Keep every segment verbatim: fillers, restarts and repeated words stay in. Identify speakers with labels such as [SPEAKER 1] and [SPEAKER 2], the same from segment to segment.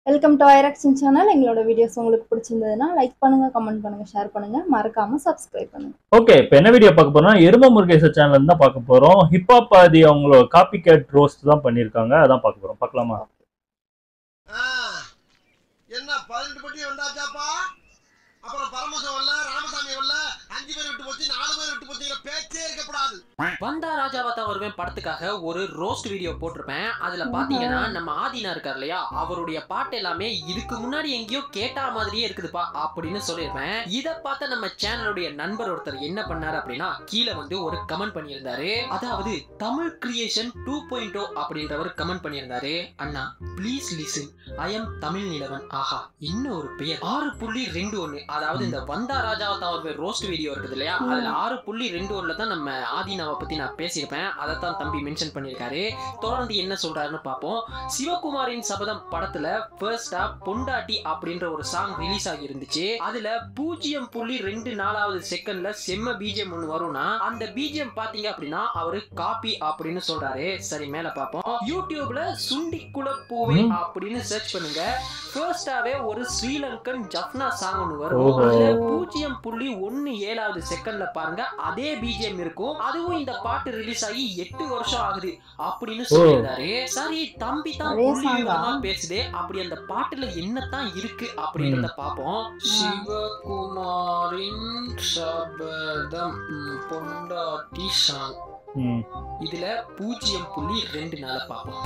[SPEAKER 1] Welcome to ஐராக்ஷன் channel. எங்களோட videos உங்களுக்கு பிடிச்சிருந்ததுன்னா லைக் பண்ணுங்க, கமெண்ட் பண்ணுங்க, ஷேர் பண்ணுங்க, மறக்காம சப்ஸ்கிரைப் பண்ணுங்க.
[SPEAKER 2] ஓகே, இப்போ என்ன வீடியோ பார்க்க போறோம்னா எரும முருகேச சேனல்ல இருந்து தான் பார்க்க போறோம். ஹிப்ஹாப் ஆதி அவங்களோட காப்பி கேட் ரோஸ்ட் தான் பண்ணிருக்காங்க. அதான் பார்க்க போறோம். பார்க்கலாமா?
[SPEAKER 3] என்ன பதினெட்டு பட்டி வந்தாச்சாப்பா? அப்புறம் பரமசம் வரல, ராமசாமி வரல, அஞ்சு பேர் விட்டு போச்சு, நாலு பேர் விட்டு போச்சுங்கிற பேச்சே இருக்கக்கூடாது.
[SPEAKER 4] வந்தா ராஜாவதா வருவேன் படத்துக்காக ஒரு ரோஸ்ட் வீடியோ போட்டிருப்பேன். அதுல பாத்தீங்கன்னா நம்ம ஆதினா இருக்கார் இல்லையா, அவருடைய பாட்டு எல்லாமே இதுக்கு முன்னாடி எங்கேயோ கேட்டா மாதிரியே இருக்குதுப்பா அப்படின்னு சொல்லியிருப்பேன். இதை பார்த்த நம்ம சேனலுடைய நண்பர் ஒருத்தர் என்ன பண்ணாரு அப்படின்னா, கீழே வந்து ஒரு கமெண்ட் பண்ணியிருந்தாரு. அதாவது Tamil creation two point O அப்படின்றவர் கமெண்ட் பண்ணியிருந்தாரு. அண்ணா please listen, I am Tamil Nilavan. ஆஹா, இன்னும் ஒரு பெயர். ஆறு புள்ளி ரெண்டு ஒண்ணு, அதாவது இந்த வந்தா ராஜாவதா வருவேன் ரோஸ்ட் வீடியோ இருக்குது இல்லையா, அதுல ஆறு புள்ளி ரெண்டு ஒண்ணுல தான் நம்ம ஆதினாவை பத்தி நான் பேசியிருப்பேன். அதைத்தான் தம்பி மென்ஷன் பண்ணியிருக்காரு. தொடர்ந்து என்ன சொல்றாருன்னு பார்ப்போம். சிவகுமாரின் சபதம் படத்துல ஃபர்ஸ்டா பொண்டாட்டி அப்படின்ற ஒரு சாங் ரிலீஸ் ஆகி இருந்துச்சு. அதுல பூஜ்ஜியம் புள்ளி ரெண்டு நாலாவது செகண்ட்ல செம்ம பிஜிஎம் ஒன்று வரும்னா, அந்த பிஜிஎம் பாத்தீங்க அப்படின்னா அவரு காப்பி அப்படின்னு சொல்றாரு. சரி, மேல பார்ப்போம். யூடியூப்ல சுண்டிக்குள பூவே அப்படின்னு சர்ச் பண்ணுங்க. ஃபர்ஸ்டாவே ஒரு ஸ்ரீலங்கன் ஜப்னா சாங் ஒன்று வரும். அதுல பூஜ்ஜியம் புள்ளி ஒன்னு ஏழாவது செகண்ட்ல பாருங்க அதே பிஜிஎம் இருக்கும். அதுவும் இந்த பாட்டு ரிலீஸ் ஆகி எட்டு வருஷம் ஆகுது அப்படின்னு சொல்லியிருந்தாரு. சரி, தம்பி தான் புள்ளிவிவரமா பேசுதே, அப்படி அந்த பாட்டுல என்னத்தான் இருக்கு அப்படின்றத பாப்போம். சிவகுமாரின் சபதம் பொண்டாட்டி சாங், இதுல பூஜ்ஜியம் புள்ளி ரெண்டு நாள பாப்போம்.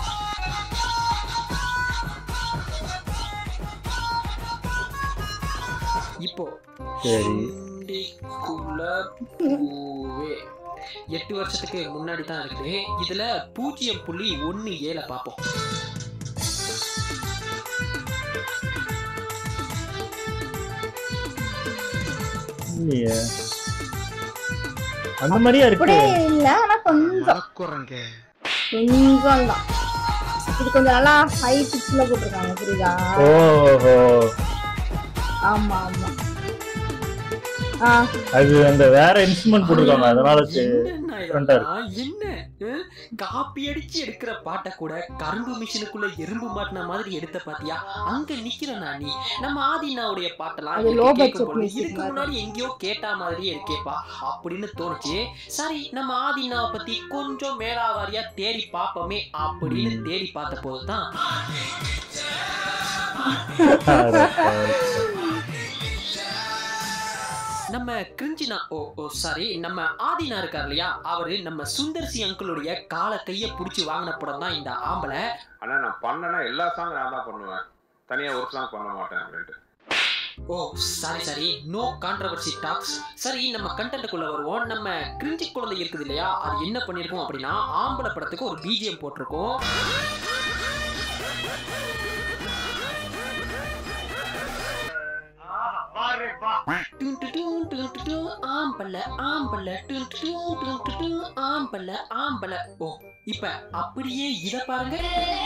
[SPEAKER 4] இப்போ எட்டு வருஷத்துக்கு முன்னாடி தான் இருக்குது. இதுல பூஜ்ஜியம் புள்ளி ஒன்னு ஏழ பார்ப்போம்.
[SPEAKER 2] அந்த மாதிரியா இருக்கு
[SPEAKER 1] இல்ல, ஆனா கொஞ்சம் கொஞ்சம் தான். இது கொஞ்சம் நல்லா ஹை பிட்ச்ல போட்டிருக்காங்க, புரியுதா?
[SPEAKER 2] ஓஹோ,
[SPEAKER 1] ஆமா ஆமா.
[SPEAKER 2] அது அந்த வேற இன்ஸ்ட்ருமென்ட் போட்டுருக்காங்க, அதனால
[SPEAKER 4] என்ன காப்பி அடிச்சு எடுக்கிற பாட்டை கூட கரும்பு மிஷினுக்குள்ள எறும்பு மாட்டின மாதிரி எடுத்த பாத்தியா? அங்க நிக்கிறனா நீ? நம்ம ஆதினாவுடைய பாட்டெல்லாம் இதுக்கு முன்னாடி எங்கேயோ கேட்டா மாதிரியே இருக்கேப்பா அப்படின்னு தோணுச்சு. சரி, நம்ம ஆதினாவை பத்தி கொஞ்சம் மேலாவாரியா தேடி பாப்போமே அப்படின்னு தேடி பார்த்த போதுதான் நம்ம கிரிஞ்சினா ஓ ஓ சாரி நம்ம ஆதினா இருக்கார் இல்லையா, அவரு நம்ம சுந்தர்சி அங்கிளுடைய கால கைய புடிச்சு வாங்கின படம் தான் இந்த ஆம்பளை.
[SPEAKER 5] ஆனா நான் பண்ணனா எல்லா சாங் நான் தான் பண்ணுவேன், தனியா ஒரு சாங் பண்ண மாட்டேன் அப்படின்ட்டு.
[SPEAKER 4] Oh sorry sorry, no controversy talks. சரி, நம்ம கண்டென்ட்குள்ள வருவோம். நம்ம கிரிஞ்சி குழந்தை இருக்குது இல்லையா, அது என்ன பண்ணிருக்கோம் அப்படின்னா, ஆம்பளை படத்துக்கு ஒரு பிஜிஎம் போட்டிருக்கோம். ஆம்பல ஆம்பல ஆம்பல ஆம்பல. ஓ, இப்ப அப்படியே இத பாருங்க.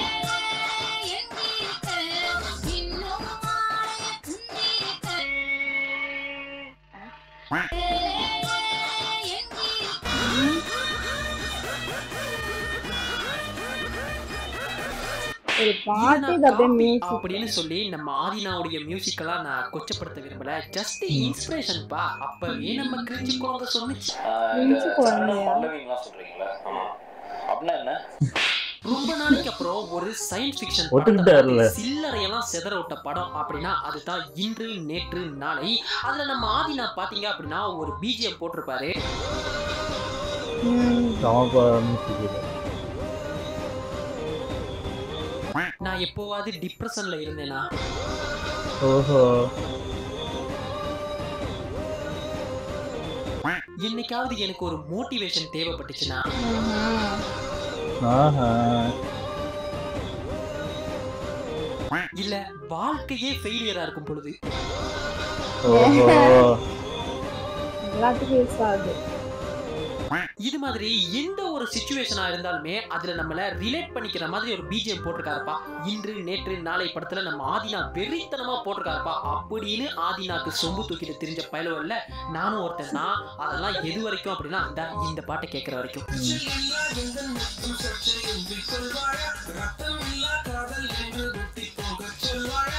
[SPEAKER 4] அப்படின்னு சொல்லி நம்ம ஆதினாவுடைய மியூசிக்கெல்லாம் நான் கொச்சப்படுத்த விரும்பல, ஜஸ்ட் இன்ஸ்பிரேஷன் பா. அப்பவே நம்ம கிரிஞ்சி குழந்தை சொன்னிச்சு. ரொம்ப நாளைக்கு அப்புறம் ஒரு சயின்ஸ் ஃபிக்ஷன் சில்லறையெல்லாம் செதற விட்ட படம் அப்படின்னா அதுதான் இன்று நேற்று நாளை. அதுல நம்ம ஆதினா பாத்தீங்க அப்படின்னா ஒரு பிஜிஎம் போட்டிருப்பாரு. நான் எப்போவாது டிப்ரெஷன்ல இருந்தேனா?
[SPEAKER 2] ஓஹோ,
[SPEAKER 4] என்னைக்காவது எனக்கு ஒரு மோட்டிவேஷன் தேவைப்பட்டுச்சுன்னா, இல்ல வாழ்க்கையே ஃபெயிலியரா இருக்கும் பொழுது, இது மாதிரி எந்த ஒரு சிச்சுவேஷனா இருந்தாலுமே அதுல நம்மள ரிலேட் பண்ணிக்கிற மாதிரி ஒரு பிஜிஎம் போட்டிருக்காருப்பா. இன்று நேற்று நாளை படத்துல நம்ம ஆதினா வெறித்தனமா போட்டிருக்காருப்பா அப்படின்னு ஆதினாக்கு சொம்பு தூக்கிட்டு தெரிஞ்ச பயலுவல்ல நானும் ஒருத்தன் தான். அதெல்லாம் எது வரைக்கும் அப்படின்னா இந்த பாட்டை கேட்கிற வரைக்கும். சொல்வாழ ரத்தம் இல்லா காதல் என்று வெட்டி போக சொல்வாழ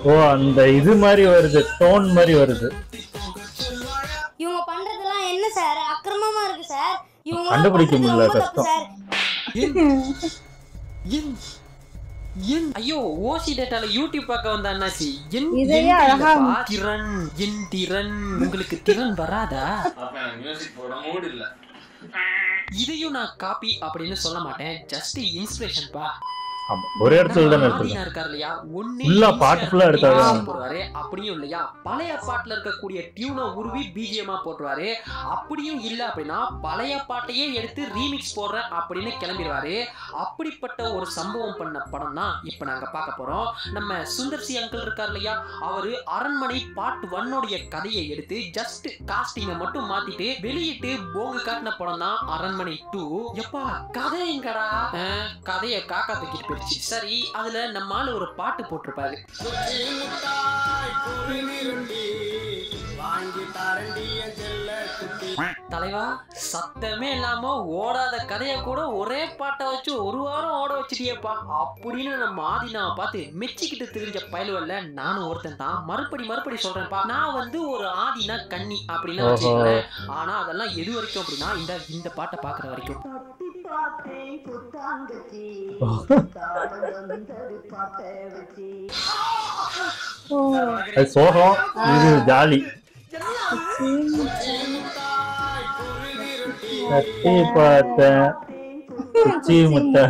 [SPEAKER 2] ஓ அந்த இது மாதிரி வருது, டோன் மாதிரி வருது.
[SPEAKER 6] இவங்க பண்றதெல்லாம் என்ன சார் அக்கிரமமா இருக்கு சார். இவங்க
[SPEAKER 2] கண்டுபிடிக்க முடியல, கஷ்டம்.
[SPEAKER 4] ஐயோ ஓசி டேட்டால யூடியூப் பார்க்க வந்த அண்ணாச்சி
[SPEAKER 1] இதையே அழகா
[SPEAKER 4] திறன் என் திறன் உங்களுக்கு திறன் வராதா?
[SPEAKER 5] மியூசிக் போட மூட் இல்ல.
[SPEAKER 4] இதையும் நான் காப்பி அப்படின்னு சொல்ல மாட்டேன், ஜஸ்ட் இன்ஸ்பிரேஷன் பா.
[SPEAKER 2] ஆமா ஒரே இடத்துல தான்
[SPEAKER 4] ஆதினா இருக்கார் இல்லையா, ஒண்ணே
[SPEAKER 2] ஃபுல்லா பாட்டு ஃபுல்லா எடுத்தாரு
[SPEAKER 4] போடுவாரு. அப்படியும் இல்லையா பழைய பாட்டுல இருக்கக்கூடிய டியூனை உருவி பிஜிஎம்மா போட்டுருவாரு. அப்படியும் இல்ல அப்படின்னா பழைய பாட்டையே எடுத்து ரீமிக்ஸ் போடுறேன் அப்படின்னு கிளம்பிடுவாரு. அப்படிப்பட்ட ஒரு சம்பவம் பண்ண படம் தான் இப்ப நாங்க பார்க்க போறோம். நம்ம சுந்தர்சி அங்கிள் இருக்கார் இல்லையா, அவரு அரண்மனை பார்ட் ஒன்னோடைய கதையை எடுத்து ஜஸ்ட் காஸ்டிங்கை மட்டும் மாத்திட்டு வெளியிட்டு போங்க காட்டின படம் தான் அரண்மனை டூ. எப்பா கதை எங்கடா? கதையை காக்கா தூக்கிட்டு சரி, அதுல நம்மால ஒரு பாட்டு போட்டிருப்பாரு. தலைவா சத்தமே இல்லாம ஓடாத கதைய கூட ஒரே பாட்டை வச்சு ஒரு வாரம் ஓட வச்சிட்டியப்பா அப்படின்னு நம்ம ஆதினாவை பார்த்து மெச்சிக்கிட்டு தெரிஞ்ச பயலுவல்ல நானும் ஒருத்தன் தான். மறுபடி மறுபடி சொல்றேன்ப்பா, நான் வந்து ஒரு ஆதினா கண்ணி அப்படின்னு வச்சுக்கிறேன். ஆனா அதெல்லாம் எது வரைக்கும் அப்படின்னா இந்த இந்த பாட்டை பாக்குற வரைக்கும்.
[SPEAKER 2] சோகம், இது ஜாலி. கட்டி பார்த்தேன் குச்சி முட்டை.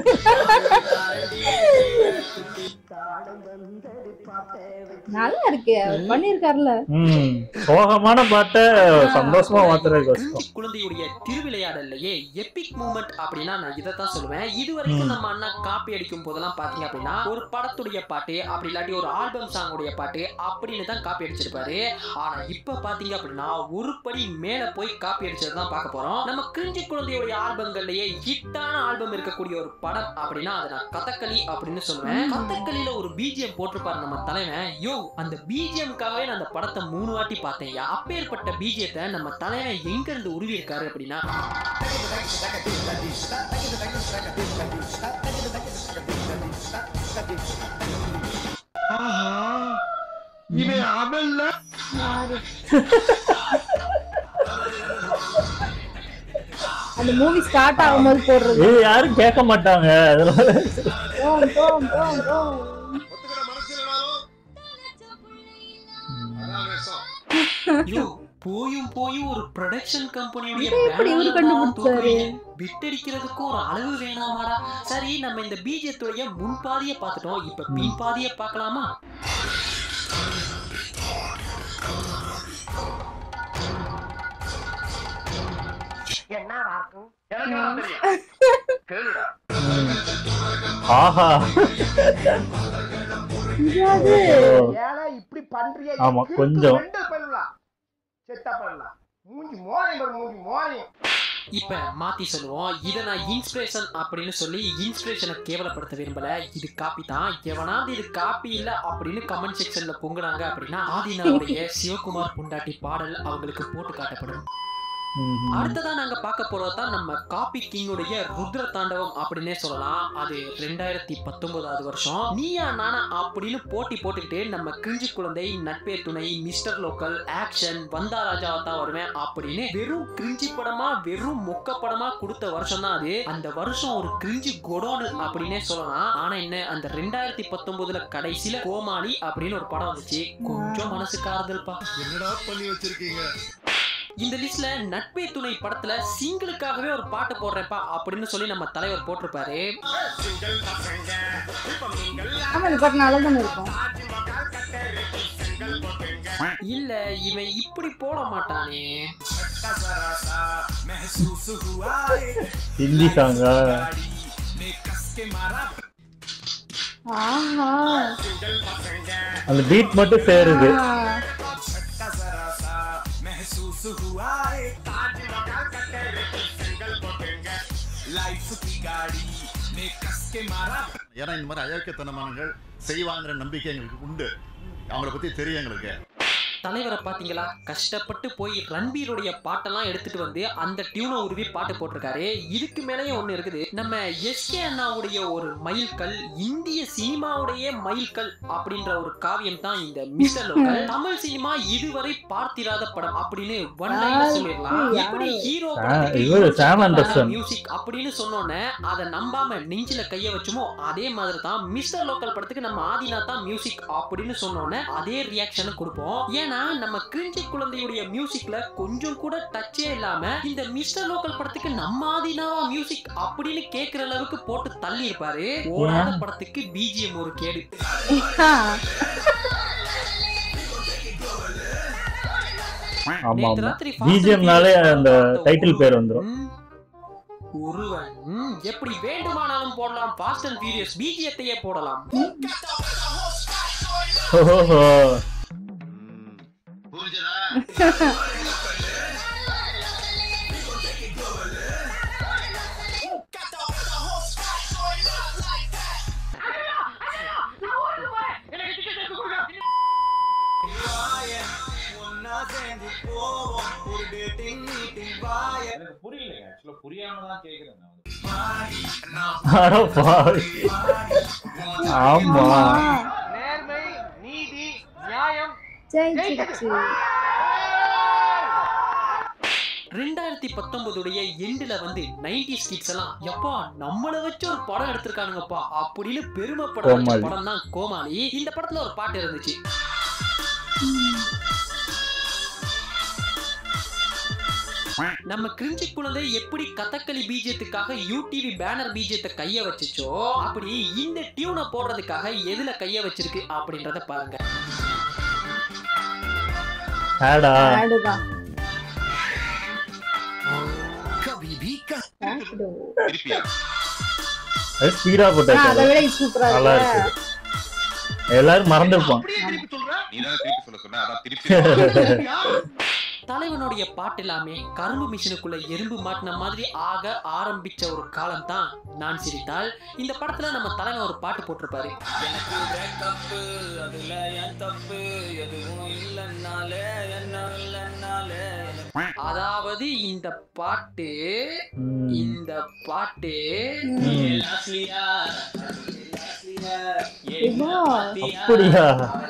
[SPEAKER 1] நல்லா இருக்கு, பண்ணிருக்காருல.
[SPEAKER 2] ம் சோகமான பாட்டை சந்தோஷமா மாத்துறது கஷ்டம்.
[SPEAKER 4] குழந்தையுடைய திருவிளையாடல்லையே எபிக் மூமெண்ட் அப்படின்னா நான் இதைத்தான் சொல்லுவேன். இது வரைக்கும் நம்ம அண்ணா காப்பி அடிக்கும் போதெல்லாம் பாத்தீங்க அப்படின்னா ஒரு படத்துடைய பாட்டு அப்படி இல்லாட்டி ஒரு ஆல்பம் சாங்குடைய பாட்டு அப்படின்னு தான் காப்பி அடிச்சிருப்பாரு. ஆனா இப்ப பாத்தீங்க அப்படின்னா ஒரு படி மேல போய் காப்பி அடிச்சதுதான் பார்க்க போறோம். நம்ம கிரிஞ்சி குழந்தையுடைய ஆல்பங்கள்லயே ஹிட்டான ஆல்பம் இருக்கக்கூடிய ஒரு படம் அப்படின்னா அதை நான் கதகளி அப்படின்னு சொல்லுவேன். கதகளியில ஒரு பிஜிஎம் போட்டிருப்பாரு நம்ம தலைவன். யோ அந்த பிஜிஎம்காகவே நான் அந்த படத்தை மூணு வாட்டி பார்த்தேன். அப்பேற்பட்ட பிஜிஎத்தை நம்ம தலைவன் எங்க இருந்து உருவி இருக்காரு அப்படின்னா
[SPEAKER 1] அந்த மூவி ஸ்டார்ட் ஆகும்போது போடுறது
[SPEAKER 2] யாரும் கேட்க மாட்டாங்க.
[SPEAKER 4] போயும் போயும் ஒரு ப்ரொடக்ஷன் கம்பெனியுடைய விட்டடிக்கிறதுக்கு ஒரு அளவு வேணாமாடா. சரி நம்ம இந்த பிஜிஎத்துடைய முன்பாதிய பார்த்துட்டோம், இப்ப பின்பாதிய பார்க்கலாமா?
[SPEAKER 2] ஆஹா
[SPEAKER 3] இப்படி பண்றிய
[SPEAKER 2] ஆமா கொஞ்சம்
[SPEAKER 4] இப்ப மாத்தி சொல்லுவோம். இதை நான் இன்ஸ்பிரேஷன் அப்படின்னு சொல்லி இன்ஸ்பிரேஷனை கேவலப்படுத்த விரும்பல. இது காப்பி தான். எவனாவது இது காப்பி இல்ல அப்படின்னு கமெண்ட் செக்ஷன்ல பொங்குறாங்க அப்படின்னா ஆதினாவுடைய சிவகுமார் புண்டாட்டி பாடல் அவங்களுக்கு போட்டு காட்டப்படும். அடுத்ததான் நாங்க பார்க்க போறதுதான் நம்ம காப்பி கிங்குடைய ருத்ர தாண்டவம் அப்படின்னே சொல்லலாம். அது ரெண்டாயிரத்தி பத்தொன்பதாவது வருஷம். நீயா நானா அப்படின்னு போட்டி போட்டுக்கிட்டு நம்ம கிரிஞ்சி குழந்தை, நட்பே துணை, மிஸ்டர் லோக்கல், ஆக்ஷன், வந்தா ராஜாவா தான் வருவேன் அப்படின்னு வெறும் கிரிஞ்சி படமா வெறும் மொக்க படமா கொடுத்த வருஷம் தான் அது. அந்த வருஷம் ஒரு கிரிஞ்சி கொடோனு அப்படின்னே சொல்லலாம். ஆனா என்ன அந்த ரெண்டாயிரத்தி பத்தொன்பதுல கடைசியில கோமாளி அப்படின்னு ஒரு படம் வந்துச்சு. கொஞ்சம் மனசுக்கு ஆறுதல்பா.
[SPEAKER 3] என்னடா பண்ணி வச்சிருக்கீங்க?
[SPEAKER 4] இந்த லிஸ்ட்ல நட்பே துணை படத்துல சிங்கிளுக்காகவே ஒரு பாட்டு போடுறேன்ப்பா அப்படின்னு சொல்லி நம்ம தலைவர் போட்டிருப்பாரு. இல்ல இவன் இப்படி போட மாட்டானே.
[SPEAKER 2] ஹிந்தி சாங்கா? அந்த பீட் மட்டும் சேருது.
[SPEAKER 7] ஏன்னா இந்த மாதிரி அயோக்கியத்தனமானங்கள் செய்வாங்கிற நம்பிக்கை எங்களுக்கு உண்டு. அவங்கள பத்தி தெரியும் எங்களுக்கு.
[SPEAKER 4] தலைவரை பாத்தீங்களா, கஷ்டப்பட்டு போய் ரன்பீருடைய பாட்டெல்லாம் எடுத்துட்டு வந்து அந்த டியூனை உருவி பாட்டு போட்டிருக்காரு. இதுக்கு மேலேயும் ஒண்ணு இருக்குது. நம்ம எஸ்கே அண்ணாவுடைய ஒரு மைல்கல், இந்திய சினிமாவுடைய மைல்கல் அப்படின்ற ஒரு காவியம் தான் இந்த மிஸ்டர் லோக்கல். தமிழ் சினிமா இதுவரை பார்த்திராத படம் அப்படின்னு ஒன் லைன்ல சொல்லிடலாம். இப்படி ஹீரோ மியூசிக் அப்படின்னு சொன்னோன்னே அதை நம்பாம நெஞ்சில கைய வச்சுமோ அதே மாதிரி தான் மிஸ்டர் லோக்கல் படத்துக்கு நம்ம ஆதிநாத் தான் மியூசிக் அப்படின்னு சொன்னோன்னே அதே ரியாக்ஷன் கொடுப்போம். ஏன்னா நம்ம கிரிஞ்சி குழந்தையுடைய மியூசிக்ல கொஞ்சம் கூட டச்சே இல்லாம இந்த மிஸ்டர் லோக்கல் படத்துக்கு நம்ம ஆதினாவா மியூசிக் அப்படின்னு கேட்கிற அளவுக்கு போட்டு தள்ளி இருப்பாரு. ஓடாத படத்துக்கு பிஜிஎம் ஒரு கேடு.
[SPEAKER 2] ஆமா பிஜிஎம்னாலே அந்த டைட்டில் பேர் வந்துரும்.
[SPEAKER 4] ஒருவன் எப்படி வேண்டுமானாலும் போடலாம். ஃபாஸ்ட் அண்ட் ஃபியூரியஸ் பிஜிஎத்தையே போடலாம்.
[SPEAKER 2] ஓஹோ
[SPEAKER 3] புரிஞ்சதா?
[SPEAKER 5] எனக்கு புரியலைங்க, ஆக்சுவலா புரியாம தான் கேக்குறேன்.
[SPEAKER 2] ஆமா
[SPEAKER 3] நேர்மை, நீதி, நியாயம்
[SPEAKER 1] ஜெயிச்சிருச்சு.
[SPEAKER 4] ரெண்டாயிரத்தி பத்தொன்பதுடைய எண்டுல வந்து நைன்டிஸ் கிட்ஸ் எல்லாம் எப்பா நம்மள வச்சு ஒரு படம் எடுத்திருக்கானுங்கப்பா அப்படின்னு பெருமைப்பட வச்ச படம் தான் கோமாளி. இந்த படத்துல ஒரு பாட்டு இருந்துச்சு. நம்ம கிரிஞ்சி குழந்தை எப்படி கதகளி பீஜத்துக்காக யூடிவி பேனர் பீஜத்தை கைய வச்சுச்சோ அப்படி இந்த டியூனை போடுறதுக்காக எதுல கைய வச்சிருக்கு அப்படின்றத பாருங்க.
[SPEAKER 2] எல்லாரும் மறந்துருப்போம்.
[SPEAKER 4] தலைவனுடைய பாட்டு எல்லாமே கரும்பு மிஷினுக்குள்ள எறும்பு மாட்டின மாதிரி ஆக ஆரம்பிச்ச ஒரு காலம் தான் நான் சிரித்தால். இந்த படத்துல நம்ம தலைவன் ஒரு பாட்டு போட்டிருப்பாரு. அதாவது இந்த பாட்டு இந்த பாட்டு
[SPEAKER 2] அப்படியா?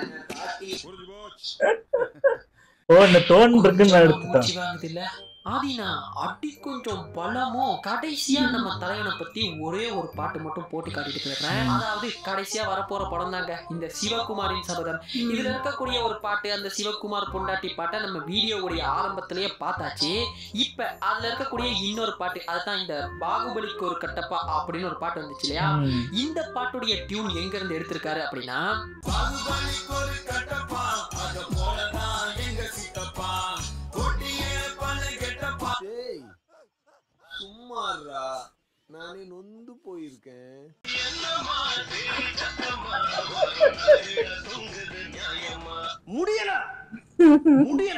[SPEAKER 2] ஓ இந்த டோன் இருக்குன்னு எடுத்துட்டேன்.
[SPEAKER 4] ஆதினா அடி கொஞ்சம் பலமோ. கடைசியா நம்ம தலைவனை பத்தி ஒரே ஒரு பாட்டு மட்டும் போட்டு காட்டிட்டு போயிடுறேன். அதாவது கடைசியா வரப்போற படம் தாங்க இந்த சிவகுமாரின் சபதம். இதுல இருக்கக்கூடிய ஒரு பாட்டு, அந்த சிவகுமார் பொண்டாட்டி பாட்டை நம்ம வீடியோவுடைய ஆரம்பத்திலேயே பார்த்தாச்சு. இப்ப அதுல இருக்கக்கூடிய இன்னொரு பாட்டு, அதுதான் இந்த பாகுபலிக்கு ஒரு கட்டப்பா அப்படின்னு ஒரு பாட்டு வந்துச்சு இல்லையா. இந்த பாட்டுடைய டியூன் எங்க இருந்து எடுத்திருக்காரு அப்படின்னா,
[SPEAKER 3] சும்மாறா நானே நொந்து போயிருக்கேன். முடியல முடியல.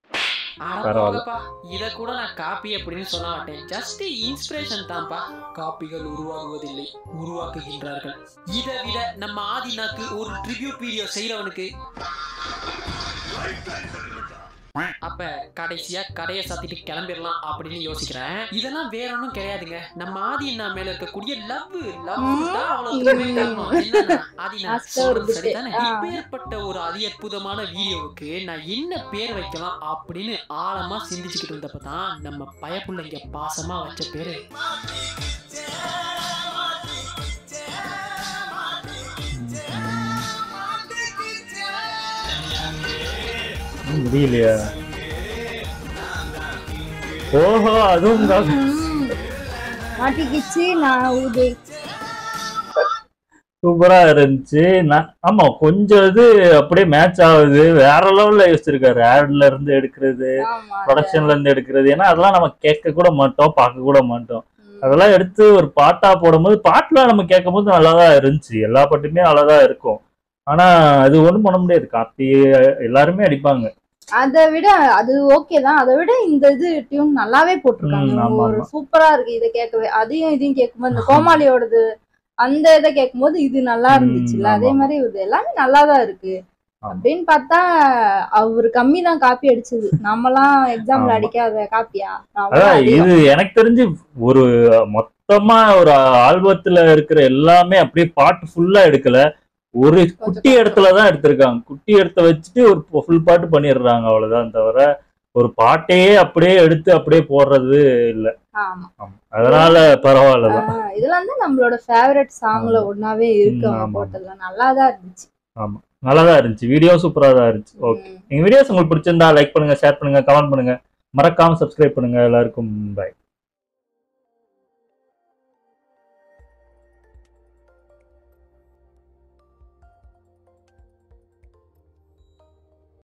[SPEAKER 4] இத கூட நான் காப்பி அப்படின்னு சொல்ல மாட்டேன். ஜஸ்ட் இன்ஸ்பிரேஷன் தான்ப்பா. காப்பிகள் உருவாகுவதில்லை, உருவாக்குகின்றார்கள். இதை விட நம்ம ஆதினாக்கு ஒரு ட்ரிபியூட் வீடியோ செய்யறவனுக்கு அப்ப கடைசியா கடையை சாத்திட்டு கிளம்பிடலாம் அப்படின்னு யோசிக்கிறேன். இதெல்லாம் வேற ஒன்றும் கிடையாதுங்க. நம்ம ஆதினா மேல இருக்கக்கூடிய லவ் லவ் தான் அவ்வளவு ஆதினா சொல்றது சரிதானே. இப்பேற்பட்ட ஒரு அதி அற்புதமான வீடியோவுக்கு நான் என்ன பேர் வைக்கலாம் அப்படின்னு ஆழமா சிந்திச்சுக்கிட்டு இருந்தப்பதான் நம்ம பயப்புள்ளைங்க பாசமா வச்ச பேரு
[SPEAKER 2] முடியலையா? ஓஹோ அதுவும் சூப்பரா இருந்துச்சு. ஆமா கொஞ்சம் இது அப்படியே மேட்ச் ஆகுது. வேற லெவல்ல யோசிச்சிருக்காரு. ஆட்ல இருந்து எடுக்கிறது, ப்ரொடக்ஷன்ல இருந்து எடுக்கிறது. ஏன்னா அதெல்லாம் நம்ம கேட்க கூட மாட்டோம், பார்க்க கூட மாட்டோம். அதெல்லாம் எடுத்து ஒரு பாட்டா போடும்போது பாட்டுல நம்ம கேட்கும் போது நல்லாதான் இருந்துச்சு. எல்லா பாட்டுமே நல்லாதான் இருக்கும். ஆனா அது ஒண்ணும் பண்ண முடியாது. காப்பி எல்லாருமே அடிப்பாங்க.
[SPEAKER 1] அதை விட அது ஓகே தான். அதை விட இந்த இது டியூன் நல்லாவே போட்டிருக்காங்க. ஒரு சூப்பரா இருக்கு. இதை கேட்கவே அதையும் இதையும் கேட்கும்போது இந்த கோமாளியோடது அந்த இதை கேட்கும்போது இது நல்லா இருந்துச்சுல்ல. அதே மாதிரி இது எல்லாமே நல்லாதான் இருக்கு. அப்படின்னு பார்த்தா அவரு கம்மி தான் காப்பி அடிச்சது. நம்மலாம் எக்ஸாம்ல அடிக்காத காப்பியா?
[SPEAKER 2] இது எனக்கு தெரிஞ்சு ஒரு மொத்தமா ஒரு ஆல்பத்துல இருக்கிற எல்லாமே அப்படியே பாட்டு ஃபுல்லா எடுக்கல, ஒரு குட்டி இடத்துலதான் எடுத்திருக்காங்க. குட்டி இடத்த வச்சுட்டு ஒரு ஃபுல் பாட்டு பண்ணிடுறாங்க, அவ்வளவுதான். தவிர ஒரு பாட்டையே அப்படியே எடுத்து அப்படியே போடுறது இல்ல. அதனால பரவாயில்லதான்.
[SPEAKER 1] இதெல்லாம் தான் நம்மளோட ஃபேவரட் சாங்ல ஒன்னாவே இருக்கு. போட்டதுல நல்லாதான் இருந்துச்சு.
[SPEAKER 2] ஆமா, நல்லாதான் இருந்துச்சு. வீடியோ சூப்பரா தான் இருந்துச்சு. ஓகே, எங்க வீடியோஸ் உங்களுக்கு பிடிச்சிருந்தா லைக் பண்ணுங்க, ஷேர் பண்ணுங்க, கமெண்ட் பண்ணுங்க, மறக்காம சப்ஸ்கிரைப் பண்ணுங்க. எல்லாருக்கும் பை.